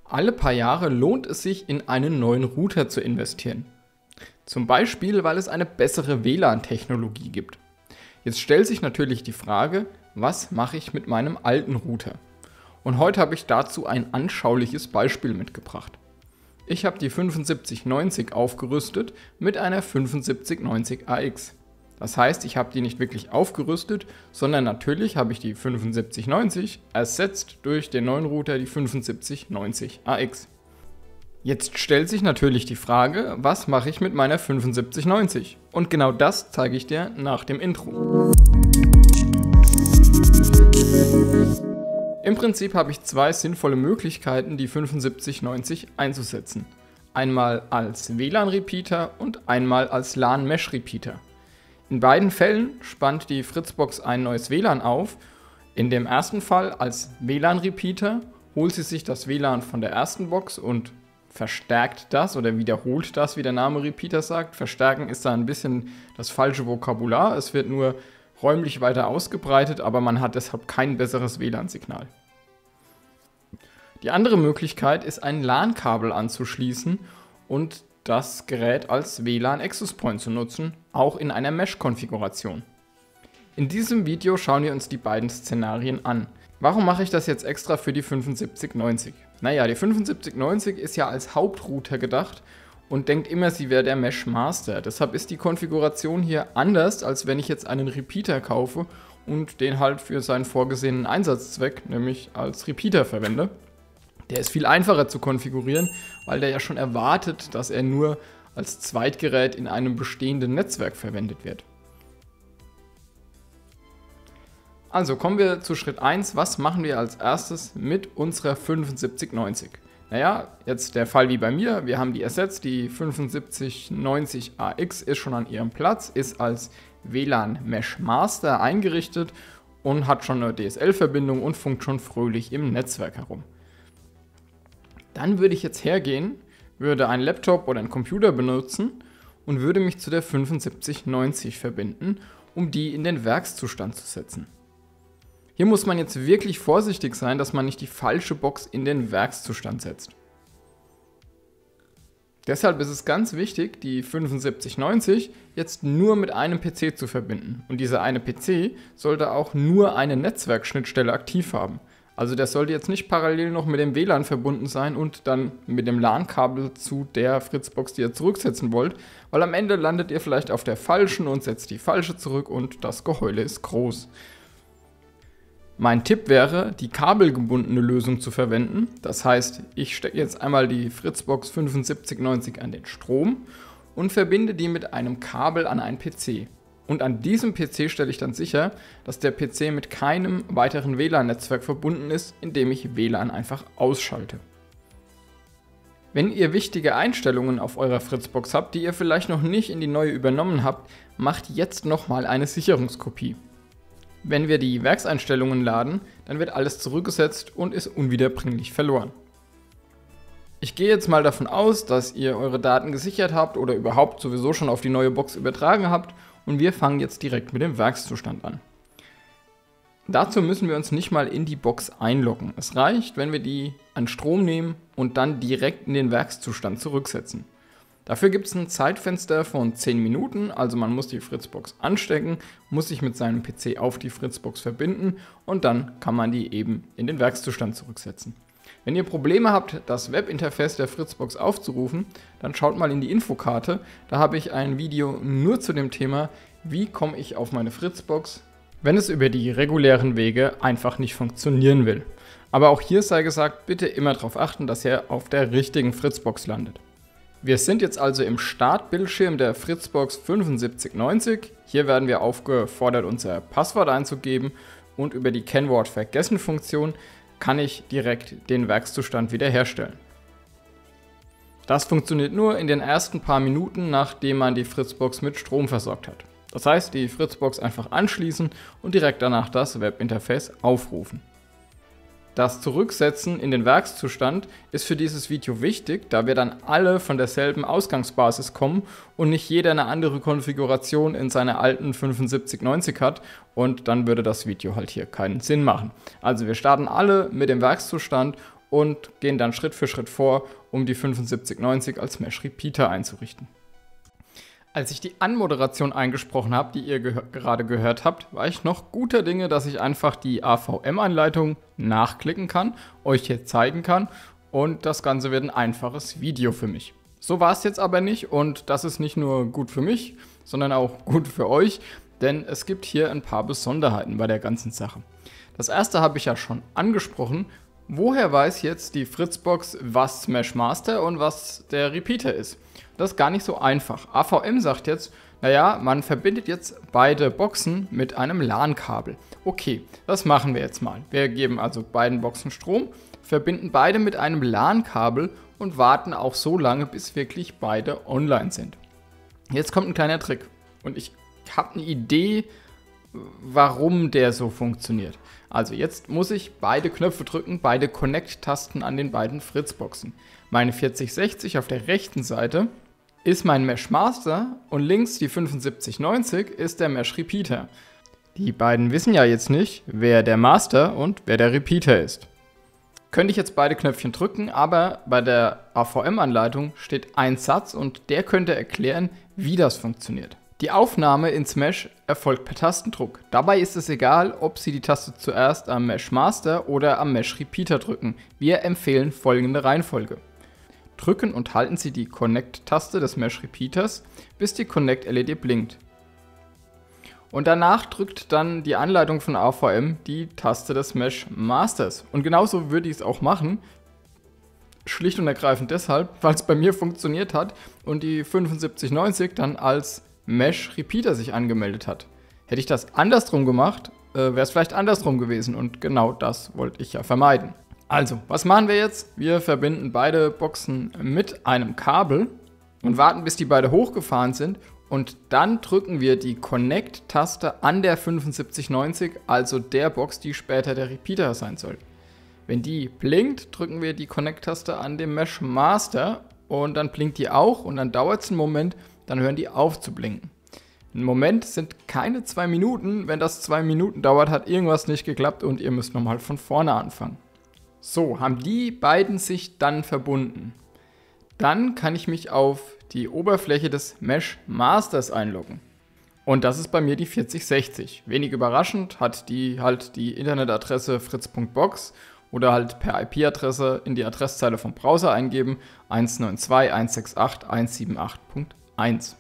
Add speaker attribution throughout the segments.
Speaker 1: Alle paar Jahre lohnt es sich, in einen neuen Router zu investieren. Zum Beispiel, weil es eine bessere WLAN-Technologie gibt. Jetzt stellt sich natürlich die Frage, was mache ich mit meinem alten Router? Und heute habe ich dazu ein anschauliches Beispiel mitgebracht. Ich habe die 7590 aufgerüstet mit einer 7590 AX. Das heißt, ich habe die nicht wirklich aufgerüstet, sondern natürlich habe ich die 7590 ersetzt durch den neuen Router, die 7590 AX. Jetzt stellt sich natürlich die Frage, was mache ich mit meiner 7590? Und genau das zeige ich dir nach dem Intro. Im Prinzip habe ich zwei sinnvolle Möglichkeiten, die 7590 einzusetzen. Einmal als WLAN-Repeater und einmal als LAN-Mesh-Repeater. In beiden Fällen spannt die Fritzbox ein neues WLAN auf. In dem ersten Fall als WLAN-Repeater holt sie sich das WLAN von der ersten Box und verstärkt das oder wiederholt das, wie der Name Repeater sagt. Verstärken ist da ein bisschen das falsche Vokabular. Es wird nur räumlich weiter ausgebreitet, aber man hat deshalb kein besseres WLAN-Signal. Die andere Möglichkeit ist, ein LAN-Kabel anzuschließen und das Gerät als WLAN-Access Point zu nutzen, auch in einer Mesh-Konfiguration. In diesem Video schauen wir uns die beiden Szenarien an. Warum mache ich das jetzt extra für die 7590? Naja, die 7590 ist ja als Hauptrouter gedacht und denkt immer, sie wäre der Mesh Master. Deshalb ist die Konfiguration hier anders, als wenn ich jetzt einen Repeater kaufe und den halt für seinen vorgesehenen Einsatzzweck, nämlich als Repeater, verwende. Der ist viel einfacher zu konfigurieren, weil der ja schon erwartet, dass er nur als Zweitgerät in einem bestehenden Netzwerk verwendet wird. Also kommen wir zu Schritt 1. Was machen wir als erstes mit unserer 7590? Naja, jetzt der Fall wie bei mir. Wir haben die ersetzt. Die 7590 AX ist schon an ihrem Platz, ist als WLAN Mesh Master eingerichtet und hat schon eine DSL-Verbindung und funkt schon fröhlich im Netzwerk herum. Dann würde ich jetzt hergehen, würde einen Laptop oder einen Computer benutzen und würde mich zu der 7590 verbinden, um die in den Werkszustand zu setzen. Hier muss man jetzt wirklich vorsichtig sein, dass man nicht die falsche Box in den Werkszustand setzt. Deshalb ist es ganz wichtig, die 7590 jetzt nur mit einem PC zu verbinden. Und dieser eine PC sollte auch nur eine Netzwerkschnittstelle aktiv haben. Also der sollte jetzt nicht parallel noch mit dem WLAN verbunden sein und dann mit dem LAN-Kabel zu der Fritzbox, die ihr zurücksetzen wollt, weil am Ende landet ihr vielleicht auf der falschen und setzt die falsche zurück und das Geheule ist groß. Mein Tipp wäre, die kabelgebundene Lösung zu verwenden. Das heißt, ich stecke jetzt einmal die Fritzbox 7590 an den Strom und verbinde die mit einem Kabel an einen PC. Und an diesem PC stelle ich dann sicher, dass der PC mit keinem weiteren WLAN-Netzwerk verbunden ist, indem ich WLAN einfach ausschalte. Wenn ihr wichtige Einstellungen auf eurer Fritzbox habt, die ihr vielleicht noch nicht in die neue übernommen habt, macht jetzt nochmal eine Sicherungskopie. Wenn wir die Werkseinstellungen laden, dann wird alles zurückgesetzt und ist unwiederbringlich verloren. Ich gehe jetzt mal davon aus, dass ihr eure Daten gesichert habt oder überhaupt sowieso schon auf die neue Box übertragen habt. Und wir fangen jetzt direkt mit dem Werkszustand an. Dazu müssen wir uns nicht mal in die Box einloggen. Es reicht, wenn wir die an Strom nehmen und dann direkt in den Werkszustand zurücksetzen. Dafür gibt es ein Zeitfenster von 10 Minuten, also man muss die Fritzbox anstecken, muss sich mit seinem PC auf die Fritzbox verbinden und dann kann man die eben in den Werkszustand zurücksetzen. Wenn ihr Probleme habt, das Webinterface der Fritzbox aufzurufen, dann schaut mal in die Infokarte. Da habe ich ein Video nur zu dem Thema, wie komme ich auf meine Fritzbox, wenn es über die regulären Wege einfach nicht funktionieren will. Aber auch hier sei gesagt, bitte immer darauf achten, dass ihr auf der richtigen Fritzbox landet. Wir sind jetzt also im Startbildschirm der Fritzbox 7590. Hier werden wir aufgefordert, unser Passwort einzugeben und über die Kennwort-Vergessen-Funktion kann ich direkt den Werkszustand wiederherstellen. Das funktioniert nur in den ersten paar Minuten, nachdem man die Fritzbox mit Strom versorgt hat. Das heißt, die Fritzbox einfach anschließen und direkt danach das Webinterface aufrufen. Das Zurücksetzen in den Werkszustand ist für dieses Video wichtig, da wir dann alle von derselben Ausgangsbasis kommen und nicht jeder eine andere Konfiguration in seiner alten 7590 hat und dann würde das Video halt hier keinen Sinn machen. Also wir starten alle mit dem Werkszustand und gehen dann Schritt für Schritt vor, um die 7590 als Mesh Repeater einzurichten. Als ich die Anmoderation eingesprochen habe, die ihr gerade gehört habt, war ich noch guter Dinge, dass ich einfach die AVM-Anleitung nachklicken kann, euch hier zeigen kann und das Ganze wird ein einfaches Video für mich. So war es jetzt aber nicht und das ist nicht nur gut für mich, sondern auch gut für euch, denn es gibt hier ein paar Besonderheiten bei der ganzen Sache. Das erste habe ich ja schon angesprochen. Woher weiß jetzt die Fritzbox, was Mesh Master und was der Repeater ist? Das ist gar nicht so einfach. AVM sagt jetzt, naja, man verbindet jetzt beide Boxen mit einem LAN-Kabel. Okay, das machen wir jetzt mal. Wir geben also beiden Boxen Strom, verbinden beide mit einem LAN-Kabel und warten auch so lange, bis wirklich beide online sind. Jetzt kommt ein kleiner Trick und ich habe eine Idee, warum der so funktioniert. Also jetzt muss ich beide Knöpfe drücken, beide Connect-Tasten an den beiden Fritzboxen. Meine 4060 auf der rechten Seite ist mein Mesh Master und links die 7590 ist der Mesh Repeater. Die beiden wissen ja jetzt nicht, wer der Master und wer der Repeater ist. Könnte ich jetzt beide Knöpfchen drücken, aber bei der AVM-Anleitung steht ein Satz und der könnte erklären, wie das funktioniert. Die Aufnahme ins Mesh erfolgt per Tastendruck. Dabei ist es egal, ob Sie die Taste zuerst am Mesh Master oder am Mesh Repeater drücken. Wir empfehlen folgende Reihenfolge. Drücken und halten Sie die Connect-Taste des Mesh Repeaters, bis die Connect-LED blinkt. Und danach drückt dann die Anleitung von AVM die Taste des Mesh Masters. Und genauso würde ich es auch machen. Schlicht und ergreifend deshalb, weil es bei mir funktioniert hat und die 7590 dann als Mesh Repeater sich angemeldet hat. Hätte ich das andersrum gemacht, wäre es vielleicht andersrum gewesen und genau das wollte ich ja vermeiden. Also, was machen wir jetzt? Wir verbinden beide Boxen mit einem Kabel und warten, bis die beide hochgefahren sind und dann drücken wir die Connect-Taste an der 7590, also der Box, die später der Repeater sein soll. Wenn die blinkt, drücken wir die Connect-Taste an dem Mesh Master und dann blinkt die auch und dann dauert es einen Moment, dann hören die auf zu blinken. Ein Moment sind keine 2 Minuten. Wenn das 2 Minuten dauert, hat irgendwas nicht geklappt und ihr müsst nochmal von vorne anfangen. So, haben die beiden sich dann verbunden. Dann kann ich mich auf die Oberfläche des Mesh Masters einloggen. Und das ist bei mir die 4060. Wenig überraschend hat die halt die Internetadresse fritz.box oder halt per IP-Adresse in die Adresszeile vom Browser eingeben 192.168.178.1.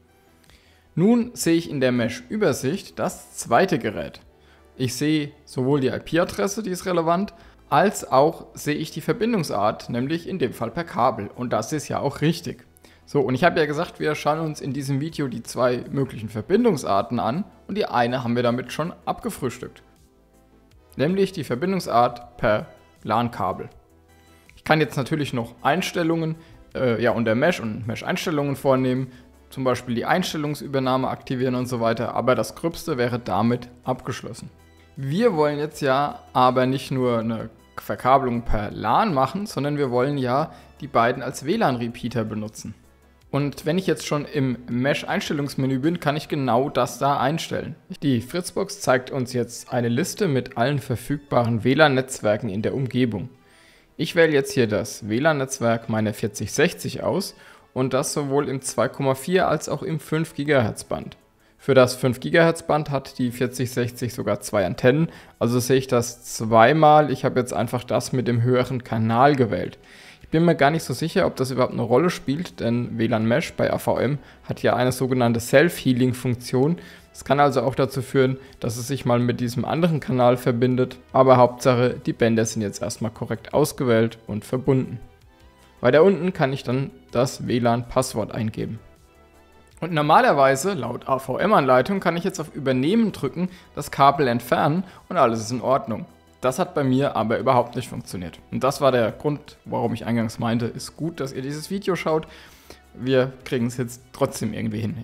Speaker 1: Nun sehe ich in der Mesh-Übersicht das zweite Gerät. Ich sehe sowohl die IP-Adresse, die ist relevant, als auch sehe ich die Verbindungsart, nämlich in dem Fall per Kabel. Und das ist ja auch richtig. So, und ich habe ja gesagt, wir schauen uns in diesem Video die 2 möglichen Verbindungsarten an und die eine haben wir damit schon abgefrühstückt. Nämlich die Verbindungsart per LAN-Kabel. Ich kann jetzt natürlich noch Einstellungen unter Mesh und Mesh-Einstellungen vornehmen, zum Beispiel die Einstellungsübernahme aktivieren und so weiter, aber das Gröbste wäre damit abgeschlossen. Wir wollen jetzt ja aber nicht nur eine Verkabelung per LAN machen, sondern wir wollen ja die beiden als WLAN-Repeater benutzen. Und wenn ich jetzt schon im Mesh-Einstellungsmenü bin, kann ich genau das da einstellen. Die Fritzbox zeigt uns jetzt eine Liste mit allen verfügbaren WLAN-Netzwerken in der Umgebung. Ich wähle jetzt hier das WLAN-Netzwerk meiner 4060 aus und das sowohl im 2,4 als auch im 5 GHz Band. Für das 5 GHz Band hat die 4060 sogar 2 Antennen, also sehe ich das zweimal. Ich habe jetzt einfach das mit dem höheren Kanal gewählt. Ich bin mir gar nicht so sicher, ob das überhaupt eine Rolle spielt, denn WLAN Mesh bei AVM hat ja eine sogenannte Self-Healing-Funktion. Das kann also auch dazu führen, dass es sich mal mit diesem anderen Kanal verbindet, aber Hauptsache, die Bänder sind jetzt erstmal korrekt ausgewählt und verbunden. Weiter unten kann ich dann das WLAN-Passwort eingeben. Und normalerweise, laut AVM-Anleitung, kann ich jetzt auf Übernehmen drücken, das Kabel entfernen und alles ist in Ordnung. Das hat bei mir aber überhaupt nicht funktioniert. Und das war der Grund, warum ich eingangs meinte, ist gut, dass ihr dieses Video schaut. Wir kriegen es jetzt trotzdem irgendwie hin.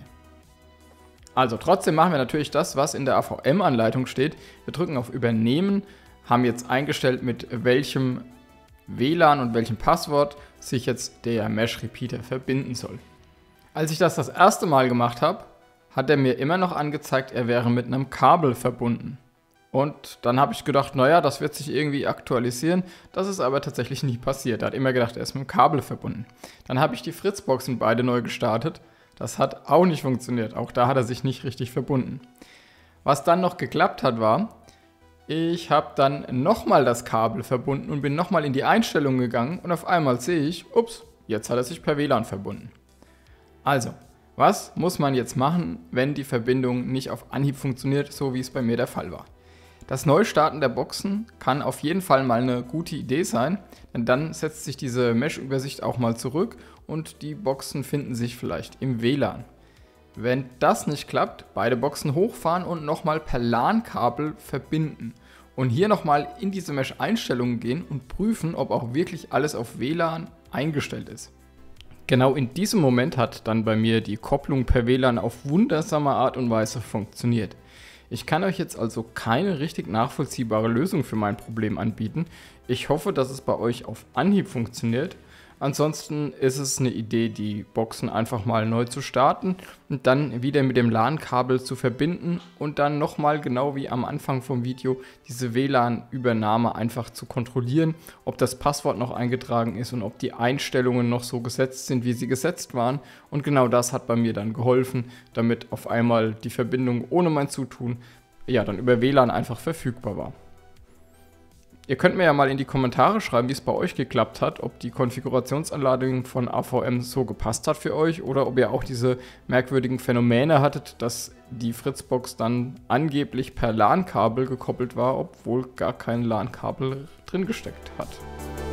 Speaker 1: Also trotzdem machen wir natürlich das, was in der AVM-Anleitung steht. Wir drücken auf Übernehmen, haben jetzt eingestellt, mit welchem WLAN und welchem Passwort sich jetzt der Mesh Repeater verbinden soll. Als ich das erste Mal gemacht habe, hat er mir immer noch angezeigt, er wäre mit einem Kabel verbunden. Und dann habe ich gedacht, naja, das wird sich irgendwie aktualisieren. Das ist aber tatsächlich nie passiert. Er hat immer gedacht, er ist mit dem Kabel verbunden. Dann habe ich die Fritzboxen beide neu gestartet. Das hat auch nicht funktioniert. Auch da hat er sich nicht richtig verbunden. Was dann noch geklappt hat, war, ich habe dann nochmal das Kabel verbunden und bin nochmal in die Einstellungen gegangen und auf einmal sehe ich, ups, jetzt hat er sich per WLAN verbunden. Also, was muss man jetzt machen, wenn die Verbindung nicht auf Anhieb funktioniert, so wie es bei mir der Fall war? Das Neustarten der Boxen kann auf jeden Fall mal eine gute Idee sein, denn dann setzt sich diese Mesh-Übersicht auch mal zurück und die Boxen finden sich vielleicht im WLAN. Wenn das nicht klappt, beide Boxen hochfahren und nochmal per LAN-Kabel verbinden. Und hier nochmal in diese Mesh-Einstellungen gehen und prüfen, ob auch wirklich alles auf WLAN eingestellt ist. Genau in diesem Moment hat dann bei mir die Kopplung per WLAN auf wundersame Art und Weise funktioniert. Ich kann euch jetzt also keine richtig nachvollziehbare Lösung für mein Problem anbieten. Ich hoffe, dass es bei euch auf Anhieb funktioniert. Ansonsten ist es eine Idee, die Boxen einfach mal neu zu starten und dann wieder mit dem LAN-Kabel zu verbinden und dann nochmal, genau wie am Anfang vom Video, diese WLAN-Übernahme einfach zu kontrollieren, ob das Passwort noch eingetragen ist und ob die Einstellungen noch so gesetzt sind, wie sie gesetzt waren. Und genau das hat bei mir dann geholfen, damit auf einmal die Verbindung ohne mein Zutun dann über WLAN einfach verfügbar war. Ihr könnt mir ja mal in die Kommentare schreiben, wie es bei euch geklappt hat, ob die Konfigurationsanleitung von AVM so gepasst hat für euch oder ob ihr auch diese merkwürdigen Phänomene hattet, dass die Fritzbox dann angeblich per LAN-Kabel gekoppelt war, obwohl gar kein LAN-Kabel drin gesteckt hat.